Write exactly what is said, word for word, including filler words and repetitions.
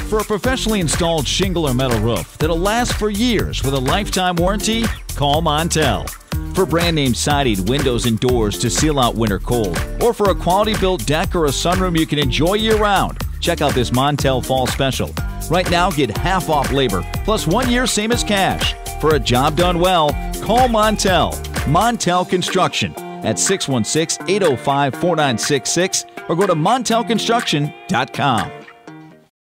For a professionally installed shingle or metal roof that'll last for years with a lifetime warranty, call Montell. For brand name siding, windows, and doors to seal out winter cold, or for a quality built deck or a sunroom you can enjoy year round, check out this Montell Fall Special. Right now, get half off labor plus one year same as cash. For a job done well, call Montell. Montell Construction at six one six, eight oh five, four nine six six or go to montell construction dot com.